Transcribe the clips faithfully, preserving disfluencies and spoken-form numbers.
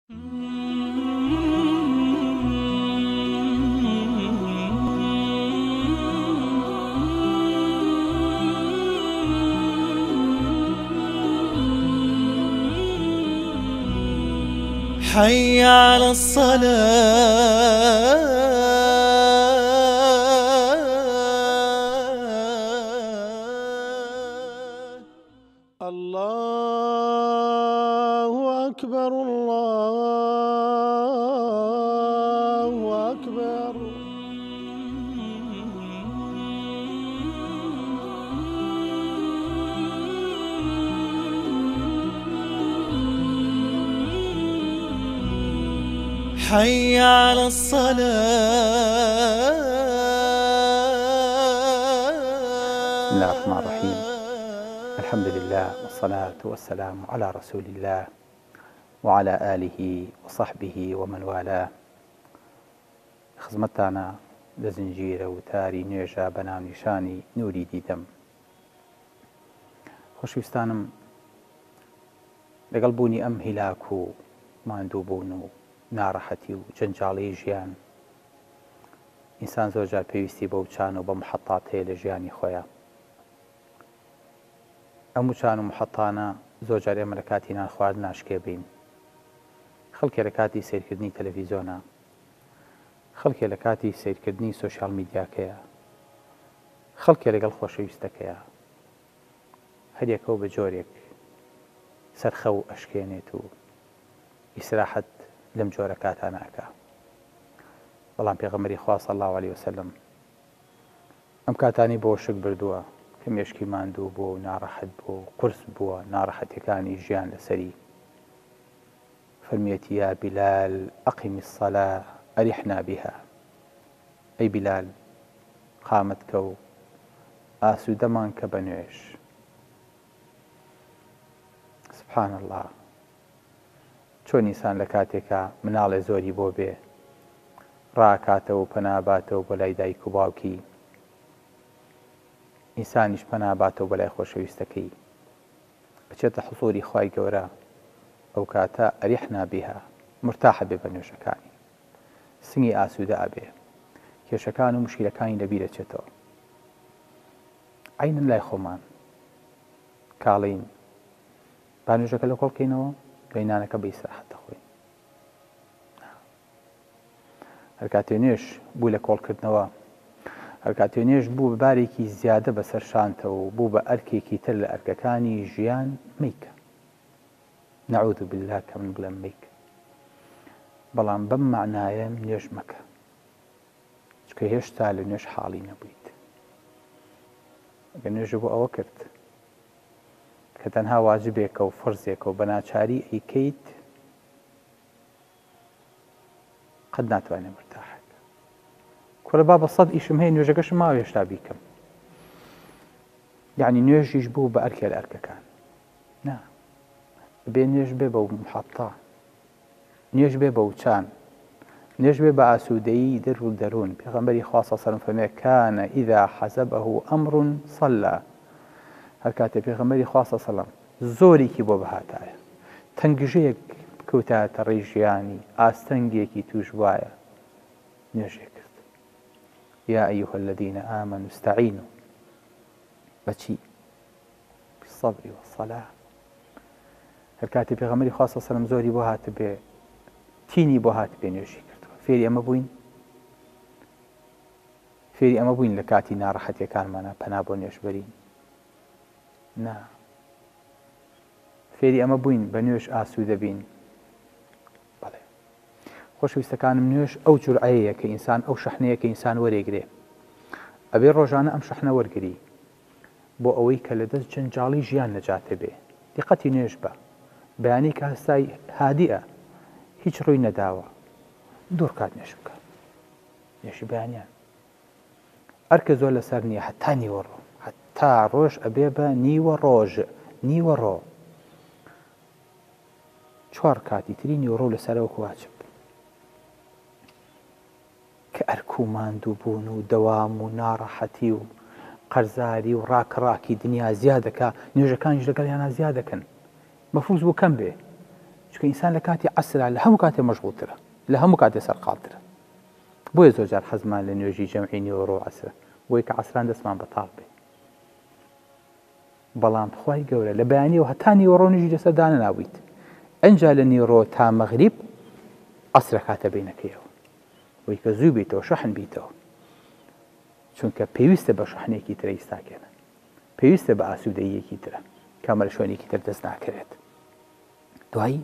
حي على الصلاة الله أكبر الله أكبر. حي على الصلاة. بسم الله الرحمن الرحيم. الحمد لله والصلاة والسلام على رسول الله وعلى آله وصحبه ومن والاه. خزمتانا لزنجير وتاري نوێژە بەناو نیشانی نوری دیدەم. خۆشەویستانم، لەگەڵ بوونی ئەم هیلاک و ماندووبوون و ناڕەحەتی و جەنجاڵی ژیان، ئینسان زۆرجار پێویستی بەو چان و بە محەتات هەیە لە ژیانی خۆیان. ئەم چان و محەتانە زۆرجار ئێمە لە کاتی نان خواردن ناشکێ بین. خەڵکێ لە کاتی سیرکردنی تەلەڤیزۆنە، خەڵکێ لە کاتی سیرکردنی سۆشیال میدیاکەیە، خەڵکێ لەگەڵ خۆشەویستەکەیە، هەریەکەو بە جۆرێک سەرخە و ئەشکێنێت و ئیسراحەت لەم جۆرە کاتانە ئەکا. بەڵام پێغەمبەری خوا صلی الله عەلەیه وسەلەم ئەم کاتانی بۆ شک بردووە کە مێشکی ماندوو بووە و ناڕەحەت بووە و قورس بووە ناڕەحەتیەکانی ژیان لەسەری. فەرمیەتی یا بیلال ئەقیمی الصەلاة ئەریحنا بها. ئەی بیلال، قامت کە و ئاسوودەمان کە بە نوێژ. سبحان الله. چۆن ئینسان لە کاتێکە مناڵێ زۆری بۆ بێ ڕاکاتەوە و پەناباتەوە بۆ لای دایک و باوکی، ئینسانیش پەناباتەوە بە لای خۆشەویستەکەی، بچێتە حوزوری خوای گەورە، ئەو کاتە ئەریحنا بها، مرتاحە بێ بە نوێژەکانی، سنگی ئاسوودە ئەبێ، کێشەکان و مشکلەکانی لەبیر دەچێتەوە. عینەن لای خۆمان کاڵین با نوێژەکە لە کۆڵ بکەینەوە، گەینانەکە بە ئیسراحەت دەخۆین. هەر کاتێ نوێژ بوو لە کۆڵکردنەوە، هەر کاتێ نوێژ بوو بە بارێکی زیادە بەسەر شانتەوە و بوو بە ئەرکێکی تر لە ئەرکەکانی ژیان، مەیکە. نەعوذ بالله کە من بڵێم مەیکە. بەڵام بەم معنایە نوێژ مەکە، چکە هێشتا لە نوێژ حاڵی نەبوویت. ئەگەر نوێژ بۆ ئەوە کرد کە تەنها واجبێکە و فەرزێکە و بەناچاری ئەیکەیت، قەت ناتوانێت مرتاحەکە. کۆرە با بە سەد ئیشم هەیە نوێژەکەشم ماوە هێشتا بیکەم. یعنی نوێژیش بوو بە ئەرکێ لە ئەرکەکان. نا، بێ نوێژ بێ بەو محەتە، نوێژ بێ بەو چان، نوێژ بێ بە ئاسوودەیی دەر و دەروون. پێغەمبەری خوا صلی الله عەلەیه وسەلەم فەرمووی کانە ئیذا حەزەبەهو ئەمڕ صەلا. هەر کاتێ پێغەمبەری خوا صلی الله عەلەیه وسەلەم زۆرێکی بۆ بەهاتایە، تەنگژەیەک کەوتایەتە ڕێی ژیانی، ئاستەنگێکی توش وایە، نوێژێ کرد. یا ئەیها الذین ئامنوا استعینوا بەچی؟ بالصەبر والصەلاة. هەر کاتێ پێغەمبەری خوا صلی الله عەلەیه وسەلەم زۆری بۆ هاتە بێ، تینی بۆ هاتە بێ نوێژی کردووە. فێری ئەمە بووین، فێری ئەمە بووین لە کاتی ناڕەحەتیەکانمانە پەنا بۆ نوێژ بەرین. نا، فێری ئەمە بووین بە نوێژ ئاسوودە بین. بەڵێ خۆشەویستەکانم، نوێژ ئەو جورعەیە کە ئینسان، ئەو شەحنەیە کە ئینسان وەرێگرێ، ئەبێ ڕۆژانە ئەم شەحنە وەرگری بۆ ئەوەی کە لە دەست جەنجاڵی ژیان نەجاتێ بێ. دیقەتی نوێژ بە بەیانی کە هەستای هادیئە، هیچ ڕووی نەداوە، دوور کات نوێژ بکە. نوێژی بەیانیان ئەرکە زۆر لەسەر نییە، هەتا نیوەڕۆ، هەتا ڕۆژ ئەبێ بە نیوە ڕۆژ، نیوە ڕۆ، چوار کاتی تری نیوەڕۆ لەسەرەوە واجب. کە ئەرک و ماندوو بوون و دەوام و ناڕەحەتی و قەرزاری و ڕاکڕاکی دنیا زیاد دەکا، نوێژەکانیش لەگەڵیانە زیاد دەکەن. مەفروض بۆ کەم بێ، چونکە ئینسان لە کاتی عەسرا لە هەموو کاتێ مەشغوڵترە لە هەموو کاتێ سەرقاڵترە بۆیە زۆر جار حەزمان لە نوێژی جەمعی نیوەڕۆ عەسرە بۆی کە عەسران دەستمان بەتاڵ بێ بەڵام خوای گەورە لە بەیانیەوە هەتا نیوەڕۆ نوێژی لەسەر دانەناویت ئەنجا لە نیوەڕۆ تا مەغریب عەسرە کاتە بینەکەیەوە بۆی کە زوو بیتەوە شەحن بیتەوە چونکە پێویستە بە شەحنێکی ترە ئیستاکێنە پێویستە بە ئاسوودەییەکی ترە کامە لە شوێنێکی تر دەست ناکرێت دوایی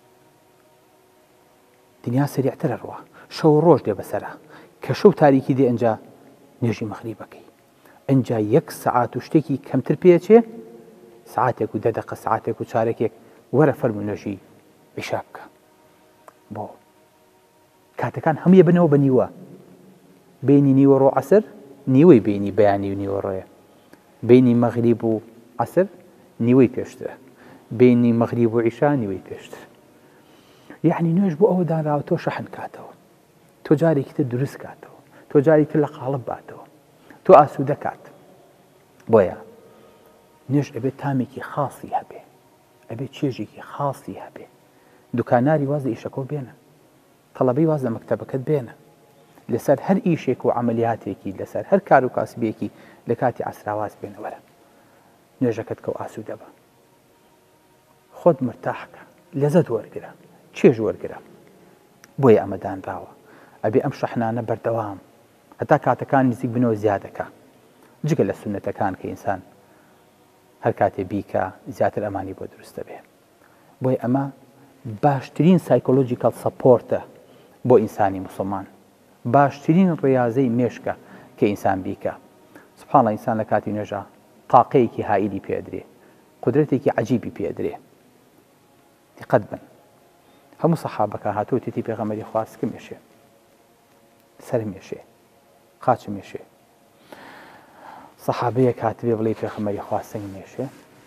دنیا سریعترە ڕوە شەو ڕۆژ دێ بەسەرا کە شەو تاریکی دێ ئەنجا نوێژی مەغریبەکەی ئەنجا یەک سەعات و شتێکی کەمتر پێچێ سعاتێک و دە دەقە سعاتێک و چارەکێک وەرە فەرمو نوێژی عیشا بکە بۆ کاتەکان هەموویە بنەوە بە نیوە بینی نیوەڕۆ عەسر نیوەی بینی بەیانی و نیوەڕۆیە بینی مەغریب و عەسر نیوەی پێشترە بینی مەغریب و عیشا نیوەی پێشتر یعنی نوێژ بۆ ئەوە دانراوە تۆ شەحن کاتەوە تۆ جارێکی تر دروست کاتەوە تۆ جاری تر لە قاڵب باتەوە تۆ ئاسوودە کات بۆیە نوێژ ئەبێت تامێکی خاصی هەبێ ئەبێت چێژێکی خاصی هەبێ دوکاناری واز لە ئیشەکۆ بێنە تەڵەبەی واز لە مەکتەبەکەت بێنە لەسەر هەر ئیشێک و عەمەلیاتێکی لەسەر هەر کار و کاسبێکی لە کاتی عەسراواز بێنە وەرە نوێژەکەت کە و ئاسوودە بە خۆت مرتاحکە لەزەت وەرگرە چێژ وەرگرە بۆیە ئەمە دانراوە ئەبێ ئەم شەحنانە بەردەوام هەتا کاتەکان نزیک بنەوە زیادەکە جگە لە سونەتەکان کە ئینسان هەر کاتێ بیکە زیاتر ئەمانی بۆ دروستە بێ بۆیە ئەمە باشترین سایکۆلۆجیکەڵ سەپۆرتە بۆ ئینسانی موسڵمان باشترین ڕێیازەی مێشکە کە ئینسان بیکە سوبحانڵڵا ئینسان لە کاتی نوێژە تاقەیەکی هائیلی پێدرێ قودرەتێکی عەجیبی پێدرێ دقت بن هەموو سەحابەکە هاتووە تێتی پێغەمبەری خوا سکە مێشێ سەر مێشێ قاچ مێشێ سەحابەیەک هاتبێ بڵێ پێغەمبەری خوا سنگ مێشێ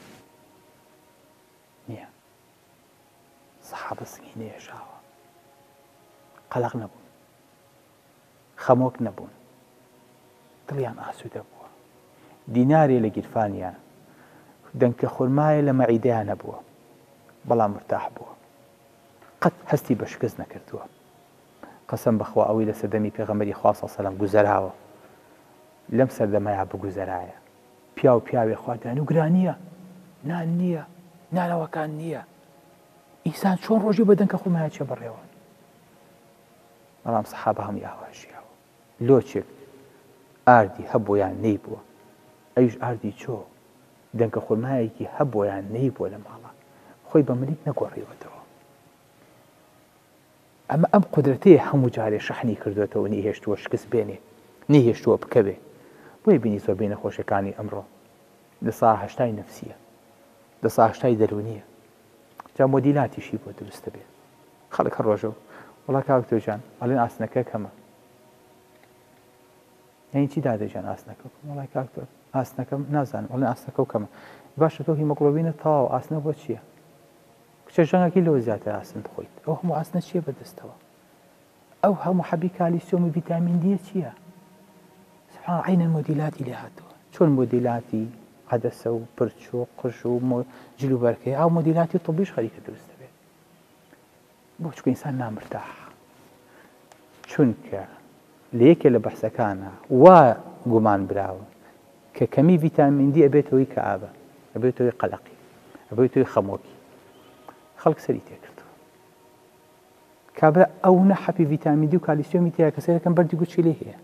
نییە سەحابە سنگی نێژاوە قەلەق نەبوون خەمۆک نەبوون دڵیان ئاسوودە بووە دینارێ لە گیرفانیان دەنکە خورمایە لە مەعیدەیان نەبووە بەڵام مرتاح بووە قەت هەستی بە شکست نەکردووە قەسەم بەخوا ئەوەی لە سەردەمی پێغەمبەری خوا سەڵ سەلەم گوزەراوە لەم سەردەمەیە بگوزەرایە پیا و پیاوێ خواردان و گرانییە نان نییە نانەوەکان نییە ئینسان چۆن ڕۆژی بە دەنکە خورمایە چێ بەڕێوە بەڵام سەحابە هەمووی ئاواشیاوە لۆچێک ئاردی هەبوویان نەی بووە ئەویش ئاردی چۆ دەنکە خورمایەکی هەبوویان نەی بووە لە ماڵە خۆی بە ملیک نەگۆڕیوەتەوە ئەمە ئەم قودرەتەیە هەموو جارێ شەحنی کردوێتەوە نەیهێشتووە شکست بێنێ نەیهێشتووە بکەوێ بۆیە بینی زۆر بینە خۆشەکانی ئەمڕۆ لە سا هەشتای نەفسیە لە سا هەشتای دەرونیە جا مۆدیلاتیشی بۆ دروستە بێت خەڵک هەر ڕۆژە وڵا کاکتۆجان ئەڵێن ئاسنەکە کەمە یعنی چی دادەجان ئاسنەکە وڵای کاکتۆ ئاسنەکەم نازانم ئەڵێن ئاسنەکە و کەمە باشە تۆ هیمۆگلۆبینە تەواو ئاسنە بۆ چییە کچە ژەنگێکی لەوە زیاتر ئاسن بخۆیت ئەو هەموو ئاسنە چییە بەدەستەوە ئەو هەموو حەبی کالیسیۆم و ڤیتامین دیە چییە سبحان عینە مۆدیلاتی لێ هاتووە چۆن مۆدیلاتی عەدەسە و پرچ و قژ و جلوبەرکەی ئەو مۆدیلاتی طبیش خەریکە دروستە بێت بۆ چونکە ئینسان نامرتاح چونکە لە یەکێ لە بەحسەکانە وا گومان براوە کە کەمی ڤیتامین دی ئەبێتەوەی کەئابە ئەبێتەوەی قەلەقی ئەبێتەوەی خەمۆکی خەڵک سەری تێکردووە کابرا ئەو نە حەبی ڤیتامین دی و کالیسیۆمی تیا کە سەرەکەم بەردی گوچی لێ هەیە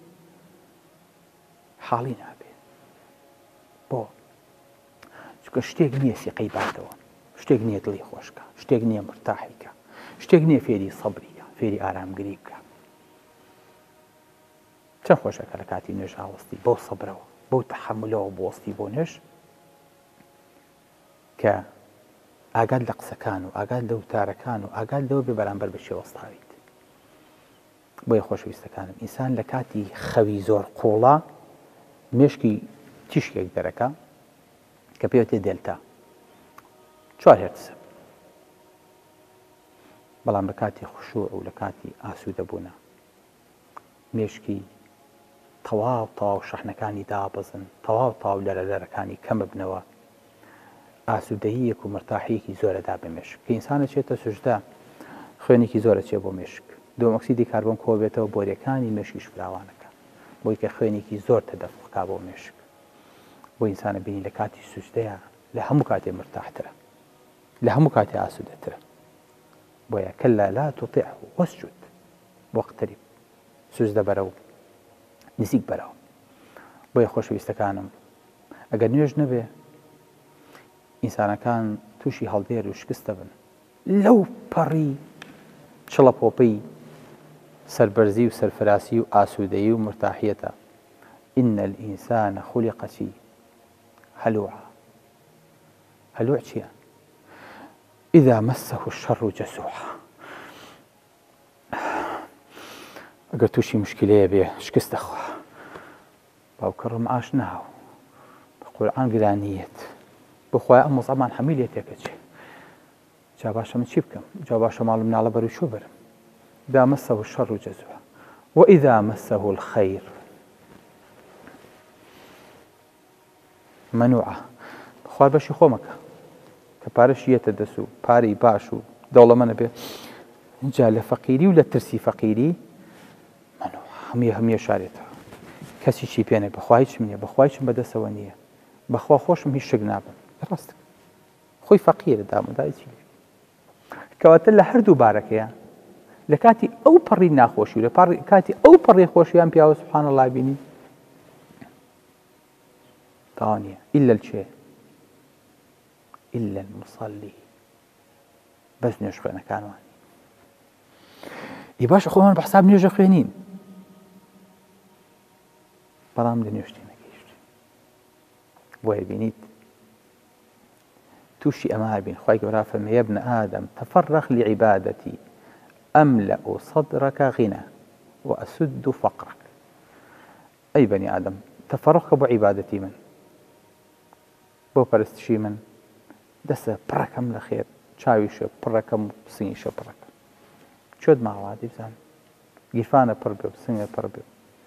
حاڵی نابێ بۆ چونکە شتێک نییە سیقەی باتەوە شتێک نییە دڵی خۆشکە شتێک نییە مرتاحیکە شتێک نییە فێری سەبریکە فێری ئارامگری بکە چەند خۆشەکە لە کاتی نوێژ ئاوەستی بەو سەبرەوە بەو تەحەملەوە بۆستی بۆ نوێژ کە ئاگاد لە قسەکان و ئاگاد لە وتارەکان و ئاگاد لەوە بێ بەرامبەر بە شێوەستاویت بۆیە خۆشەویستەکانم ئینسان لە کاتی خەوی زۆر قوڵا مێشکی تیشکێک دەرەکە کە پێوتێ دێلتا چوار هێرتزە بەڵام لە کاتی خوشوع و لە کاتی ئاسوودەبوونە مێشکی تەواو تەواو شەحنەکانی دابەزن تەواو تەواو لەرە لەرەکانی کەمە بنەوە ئاسوودەییەک و مرتاحیەکی زۆرەدا بە مێشک کە ئینسانە چێتە سوژدە خوێنێکی زۆرە چێ بۆ مێشک دۆمەکسیدی کاربۆن کۆبێتەوە بۆریەکانی مێشکیش فراوانەکە بۆی کە خوێنێکی زۆر تەدەفقا بۆ مێشک بۆ ئینسانە بینی لە کاتی سوستەیە لە هەموو کاتێ مرتاحترە لە هەموو کاتێ ئاسوودەترە بۆیە کەلا لا تطیعه واسجد واقترب سوزدە بەرەو نزیک بەرەوە بۆیە خۆشەویستەکانم ئەگەر نوێژ نەبێ ئینسانەکان تووشی هەڵدێر و شکستە بن لەو پەڕی چڵەپۆپەی سەربەرزی و سەرفراسی و ئاسوودەیی و مرتاحیەتە إن الإنسان خلق شي هلوعا هلوع چییە؟ إذا مسه الشر جزوعا ئەگەر تووشی مشکلەیە بێ شکست دەخوا باوکەڕم ئاش ناو بە قورئان گرانیەت بخوای ئەم مۆزەمان حەمیلێتێکە چێ جا باشە من چی بکەم جا باشە ماڵم ناڵە بەر و شو بەرم إذا مسه الشر جزوعا وإذا مسه الخير منوعە خوار بەشی خۆمەکە کە پارەش یەتە دەست و پارەی باش و دەوڵەمەنە بێ اینجا لە فەقیری و لە ترسی فەقیری منوعە هەمیە هەمیە شارێتەوە کەسی چی پێنێ بەخوای چم نییە بەخوای چم بەدەستەوە نییە بەخوا خۆشم هیچ شک نابم ڕاستە خۆی فەقیرە دامەدای چی کەواتە لە هەردوو بارەکەیە لە کاتی ئەو پەڕی ناخۆشی و لە کاتی ئەو پەڕی خۆشییان پیاوە سوبحان الله بینی تاوانیە ئیلا چێ إلا المصلي بەس نوێژ خوێنەکانوانی ئی باشە خۆمان بە حساب نوێژە خوێنین بەڵام لە نوێژتی نەگەیشتین بۆیە بینیت تووشی ئەمە بین خوای گەورە فەرمێ يا ابن آدم تفرغ لعبادتي أملأ صدرك غنى وأسد فقرك أي بني آدم تفرغك بۆ عیبادەتی من بۆ پەرستشی من دەستە پڕەکەم لە خێر چاویشە پڕەکەم و سنگیشە پڕەکەم چۆت ماوادی بزان گیرفانە پڕ بێ و سنگە پڕ بێ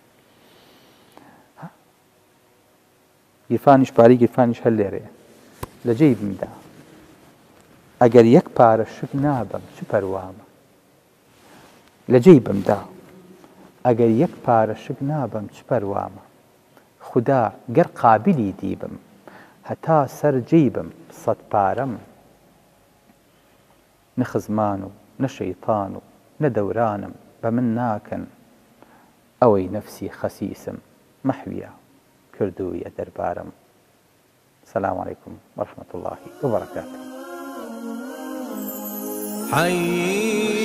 گیرفانیش پاری گیرفانیش هەر لێرەیە لە جێیبمدا ئەگەر یەک پارە شک نابم چ پەروامە لە جێیبمدا ئەگەر یەک پارە شک نابم چ پەروامە خدا گەر قابلی دیبم هەتا سەر جێیبم سەد پارەم نە خزمان و نە شەیطان و نە دەورانم بە من ناکەن ئەوەی نەفسی خەسیسم مەحویە کردوویە دەربارم سلام علیکم ورحمة الله وبركاته.